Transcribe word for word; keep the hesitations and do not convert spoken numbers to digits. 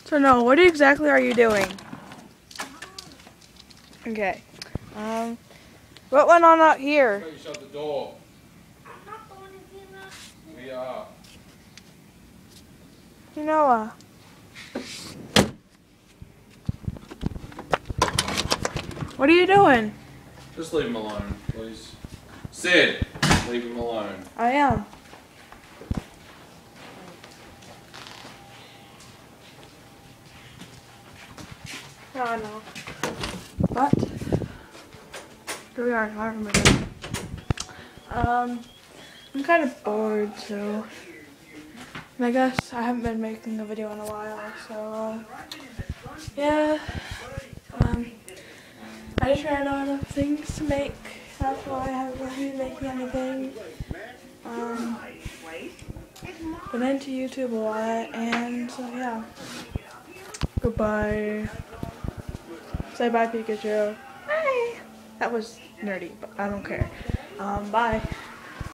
So no, what exactly are you doing? Okay. Um, what went on out here? You shut the door. I'm not going to get up. We are. You know, uh, what are you doing? Just leave him alone, please. Sid, leave him alone. I am. No, I know. What? Here we are in Harvard again. Um, I'm kind of bored, so and I guess I haven't been making a video in a while, so uh, yeah. Um, I just ran out of things to make. That's why I haven't really been making anything. Um, been into YouTube a lot, and so yeah. Goodbye. Say bye, Pikachu. Bye. That was nerdy, but I don't care. Um, bye.